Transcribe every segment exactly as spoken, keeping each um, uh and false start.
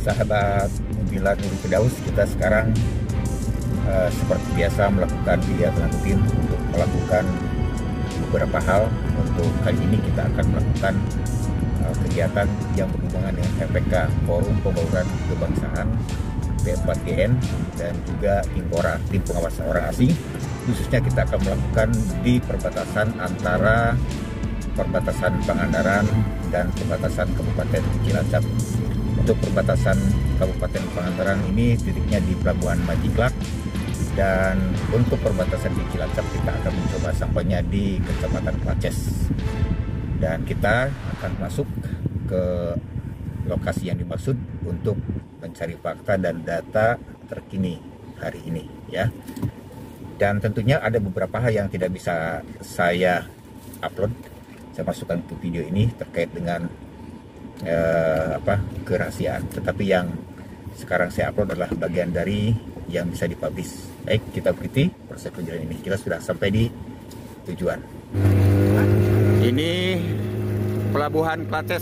sahabat Mobilar Nurul Firdaus, kita sekarang uh, seperti biasa melakukan kegiatan rutin untuk melakukan beberapa hal. Untuk kali ini kita akan melakukan uh, kegiatan yang berhubungan dengan F P K, Forum Pembauran Kebangsaan P empat G N, dan juga Timpora, Tim Pengawas Orang Asing. Khususnya kita akan melakukan di perbatasan antara perbatasan Pangandaran dan perbatasan Kabupaten Cilacap. Untuk perbatasan Kabupaten Pangandaran ini titiknya di Pelabuhan Majiklak, dan untuk perbatasan di Cilacap kita akan mencoba sampainya di Kecamatan Places. Dan kita akan masuk ke lokasi yang dimaksud untuk mencari fakta dan data terkini hari ini, ya. Dan tentunya ada beberapa hal yang tidak bisa saya upload, saya masukkan ke video ini terkait dengan eh, apa kerahasiaan. Tetapi yang sekarang saya upload adalah bagian dari yang bisa dipublish. Baik, kita ikuti proses perjalanan ini. Kita sudah sampai di tujuan. Ini Pelabuhan Places.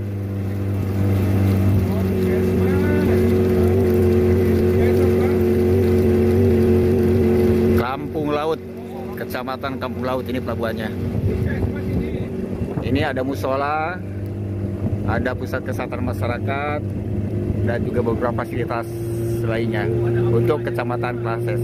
Kampung Laut, Kecamatan Kampung Laut, ini pelabuhannya. Ini ada musola, ada pusat kesehatan masyarakat, dan juga beberapa fasilitas lainnya untuk Kecamatan Places.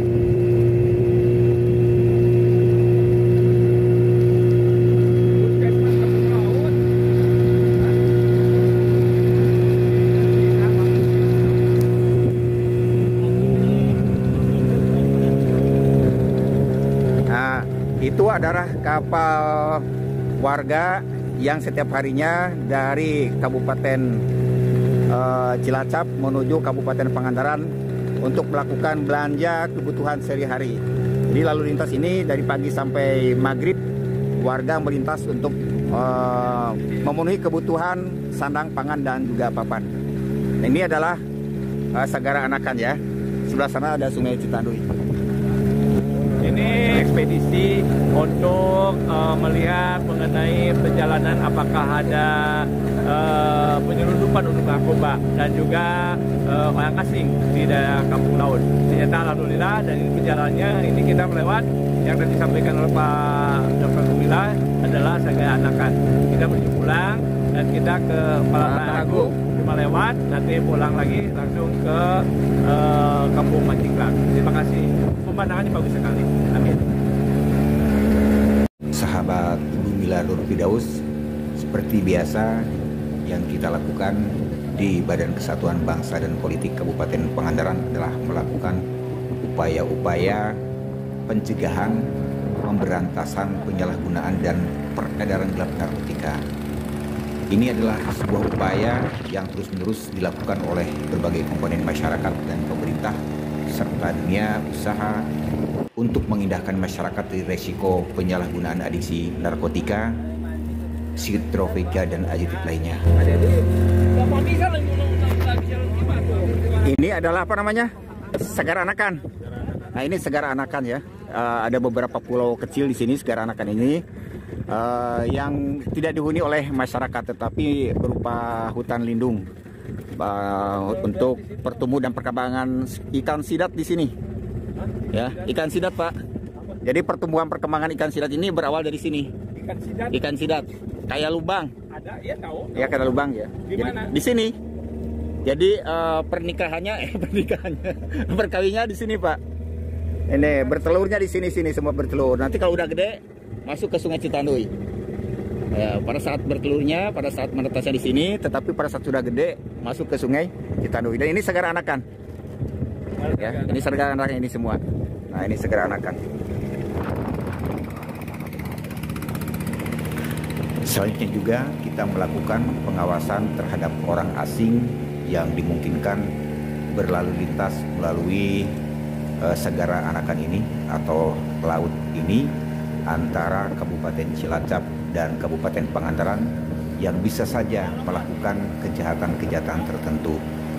Nah, itu adalah kapal warga yang setiap harinya dari Kabupaten uh, Cilacap menuju Kabupaten Pangandaran untuk melakukan belanja kebutuhan sehari-hari. Jadi lalu lintas ini dari pagi sampai maghrib warga melintas untuk uh, memenuhi kebutuhan sandang, pangan, dan juga papan. Nah, ini adalah uh, Sagara Anakan, ya. Sebelah sana ada Sungai Citanduy. Ini ekspedisi untuk uh, melihat mengenai perjalanan apakah ada uh, penyelundupan untuk narkoba dan juga uh, orang asing di daerah Kampung Laut. Ternyata alhamdulillah, dan ini perjalanannya ini kita melewat yang tadi disampaikan oleh Pak Dokter Kumila adalah Sagara Anakan. Kita menuju pulang dan kita ke Palatahagu, cuma lewat, nanti pulang lagi langsung ke uh, Kampung Majiklak. Terima kasih. Pemandangannya bagus sekali. Amin. Sahabat Mobilar Nurul Firdaus, seperti biasa yang kita lakukan di Badan Kesatuan Bangsa dan Politik Kabupaten Pangandaran adalah melakukan upaya-upaya pencegahan, pemberantasan penyalahgunaan dan peredaran gelap narkotika. Ini adalah sebuah upaya yang terus-menerus dilakukan oleh berbagai komponen masyarakat dan pemerintah serta dunia usaha untuk mengindahkan masyarakat dari resiko penyalahgunaan adiksi narkotika, psikotropika, dan aditif lainnya. Ini adalah apa namanya? Sagara Anakan. Nah, ini Sagara Anakan, ya. Uh, ada beberapa pulau kecil di sini Sagara Anakan ini uh, yang tidak dihuni oleh masyarakat, tetapi berupa hutan lindung. Uh, untuk pertumbuh dan perkembangan ikan sidat di sini, ya, ikan sidat, Pak. Jadi pertumbuhan perkembangan ikan sidat ini berawal dari sini. Ikan sidat. Ikan sidat, kayak lubang. Ada, ya tahu. Ya, kayak lubang, ya. Di Jadi, mana? di sini. Jadi uh, pernikahannya, eh pernikahannya, berkawinnya di sini, Pak. Ini bertelurnya di sini, sini semua bertelur. Nanti kalau udah gede masuk ke Sungai Citanduy. Ya, pada saat bertelurnya, pada saat menetasnya di sini, tetapi pada saat sudah gede masuk ke Sungai Citanduy. Dan ini Sagara Anakan. Ya, ini Sagara Anakan ini semua. Nah, ini Sagara Anakan. Selanjutnya juga kita melakukan pengawasan terhadap orang asing yang dimungkinkan berlalu lintas melalui uh, Sagara Anakan ini atau laut ini antara Kabupaten Cilacap dan Kabupaten Pangandaran yang bisa saja melakukan kejahatan-kejahatan tertentu.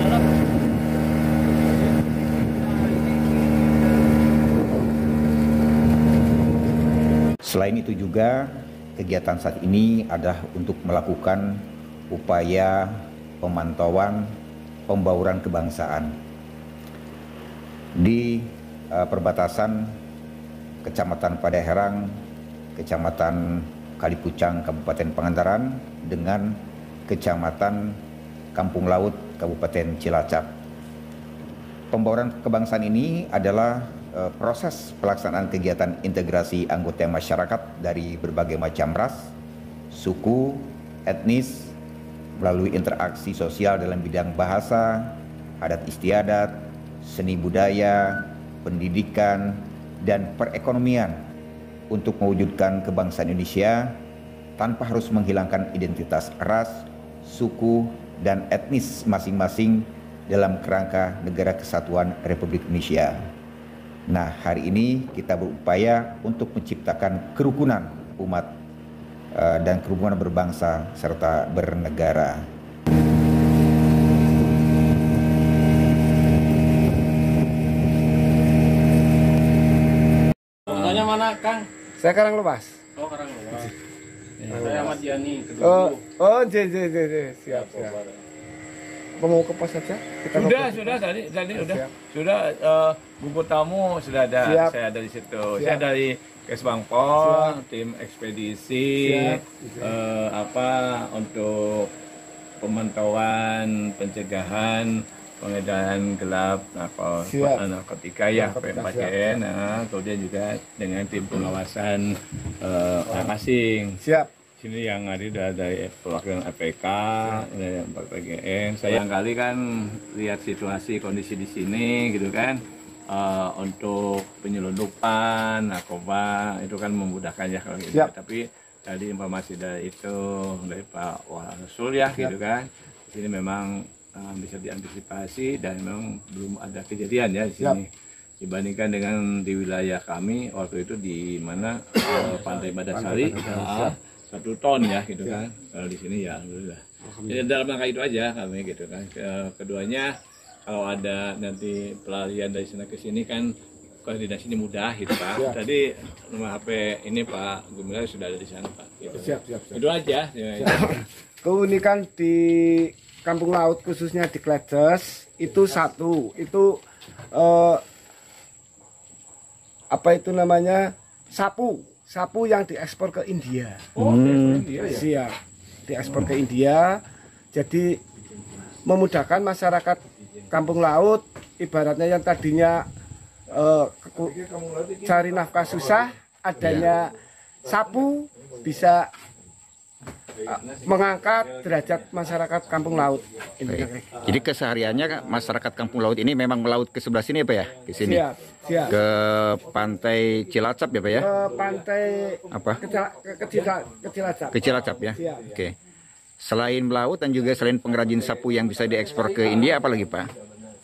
Selain itu juga kegiatan saat ini adalah untuk melakukan upaya pemantauan pembauran kebangsaan di uh, perbatasan Kecamatan Padaherang, Kecamatan Kalipucang, Kabupaten Pangandaran dengan Kecamatan Kampung Laut, Kabupaten Cilacap. Pembauran kebangsaan ini adalah uh, proses pelaksanaan kegiatan integrasi anggota masyarakat dari berbagai macam ras, suku, etnis, melalui interaksi sosial dalam bidang bahasa, adat istiadat, seni budaya, pendidikan, dan perekonomian untuk mewujudkan kebangsaan Indonesia tanpa harus menghilangkan identitas ras, suku, dan etnis masing-masing dalam kerangka Negara Kesatuan Republik Indonesia. Nah, hari ini kita berupaya untuk menciptakan kerukunan umat dan kerukunan berbangsa serta bernegara. Tanya mana, Kang? Saya Karanglepas. Oh, Karanglepas. Ya, saya Ahmad Yani, kedua. Oh, oh, j, j, j, j. Siap, siap. Mau ke pos saja? Kita Sudah, sudah tadi, tadi oh, udah. siap. Sudah uh, buku tamu sudah ada. Siap. Saya ada di situ. Siap. Saya dari Kesbangpol, Siap. tim ekspedisi, uh, apa untuk pemantauan, pencegahan, pengedaran gelap narkotika, narkotika ya, P M K N. Nah, kemudian juga dengan tim pengawasan uh, orang asing. Siap. Sini yang ada dari perwakilan A P K, dari P G N. Saya kali kan lihat situasi kondisi di sini, gitu kan. Uh, untuk penyelundupan narkoba itu kan memudahkan ya kalau gitu. Siap. Tapi tadi informasi dari itu dari Pak Wasul ya, gitu kan. Di sini memang uh, bisa diantisipasi dan memang belum ada kejadian ya di sini. Siap. Dibandingkan dengan di wilayah kami waktu itu di mana uh, Pantai Badasari uh, satu ton ya, gitu kan. Kalau di sini ya alhamdulillah. Jadi dalam rangka itu aja kami, gitu kan. Keduanya kalau ada nanti pelarian dari sana ke sini kan koordinasi ini mudah, gitu Pak. Siap. Tadi nomor H P ini Pak Gumilar sudah ada di sana Pak. Gitu. Siap, siap, siap. Itu aja. Ya, Keunikan di Kampung Laut khususnya di Kledes itu satu, itu eh, apa itu namanya sapu, sapu yang diekspor ke India. Oh, hmm. India, ya? Siap, diekspor ke India. Jadi memudahkan masyarakat Kampung Laut, ibaratnya yang tadinya uh, cari nafkah susah, adanya sapu bisa uh, mengangkat derajat masyarakat Kampung Laut. Baik. Jadi kesehariannya masyarakat Kampung Laut ini memang melaut ke sebelah sini ya Pak ya? Ke sini. Siap, siap. Ke pantai Cilacap ya Pak ya? Ke pantai apa? Ke, ke, ke, ke Cilacap. Ke Cilacap ya? Siap. Oke. Selain melaut dan juga selain pengrajin sapu yang bisa diekspor ke India, apa lagi Pak?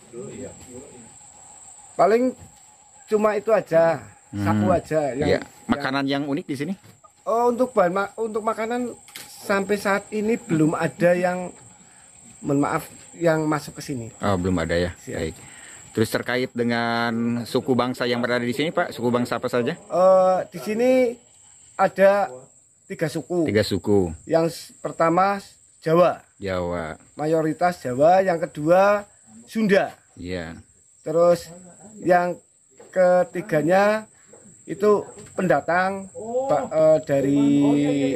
Paling cuma itu aja, sapu hmm. aja. Yang, ya. Makanan yang, yang unik di sini? Oh, untuk bahan ma untuk makanan sampai saat ini belum ada yang, mohon maaf, yang masuk ke sini. Oh, belum ada ya. Siap. Baik. Terus terkait dengan suku bangsa yang berada di sini Pak, suku bangsa apa saja? Uh, di sini ada tiga suku. Tiga suku. Yang pertama Jawa. Jawa. Mayoritas Jawa. Yang kedua Sunda. Iya. Terus yang ketiganya itu pendatang uh, dari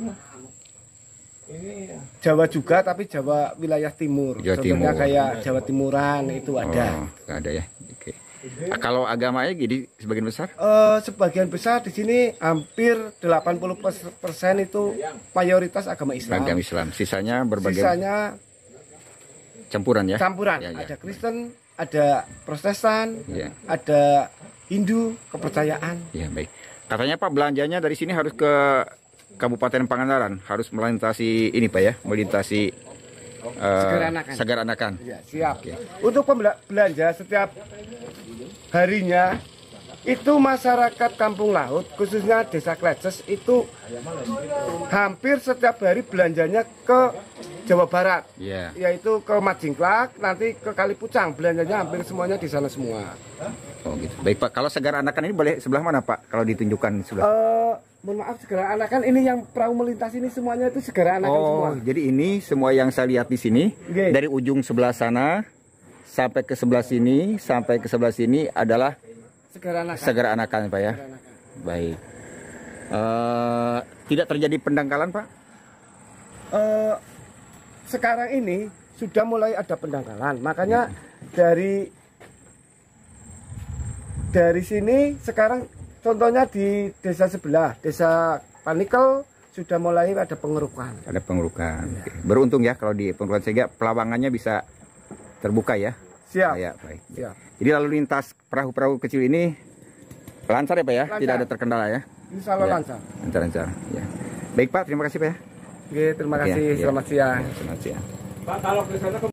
Jawa juga, tapi Jawa wilayah timur. Jawa Contohnya Timur. kayak Jawa Timuran itu ada. Oh, ada ya. Oke. Nah, kalau agamanya jadi sebagian besar? Uh, sebagian besar di sini hampir delapan puluh persen itu mayoritas agama Islam. Agama Islam. Sisanya berbagai. Sisanya campuran ya? Campuran. Ya, ya. Ada Kristen, ada Protestan, ya. ada Hindu, kepercayaan. Ya, baik. Katanya Pak belanjanya dari sini harus ke Kabupaten Pangandaran, harus melintasi ini Pak ya, melintasi uh, Segar Anakan. Segar Anakan. Ya, siap. Oke. Untuk belanja setiap harinya itu masyarakat Kampung Laut khususnya Desa Kledes itu hampir setiap hari belanjanya ke Jawa Barat, yeah. yaitu ke Majingklak, nanti ke Kalipucang, belanjanya hampir semuanya di sana semua. Oh gitu. Baik Pak, kalau Segar Anakan ini boleh sebelah mana Pak? Kalau ditunjukkan sebelah? Uh, mohon maaf segera anakan ini yang perahu melintas ini semuanya itu segera anakan oh, semua. Jadi ini semua yang saya lihat di sini Oke. dari ujung sebelah sana sampai ke sebelah sini sampai ke sebelah sini adalah Segera anakan. segera anakan Pak ya. Segera anakan. Baik. Eh, tidak terjadi pendangkalan Pak? Eh, sekarang ini sudah mulai ada pendangkalan, makanya dari dari sini sekarang contohnya di desa sebelah, desa Panikel sudah mulai ada pengerukan. Ada pengerukan. Oke. Beruntung ya kalau di pengerukan sehingga pelawangannya bisa terbuka ya. Siap. Ya, baik. Siap. Jadi lalu lintas perahu-perahu kecil ini lancar ya Pak ya? Lancar. Tidak ada terkendala ya? Insya Allah Ya. lancar. Lancar-lancar. Ya. Baik Pak, terima kasih Pak ya. Oke, terima Ya, kasih. ya. Selamat siang. Selamat siang. Pak, kalau ke sana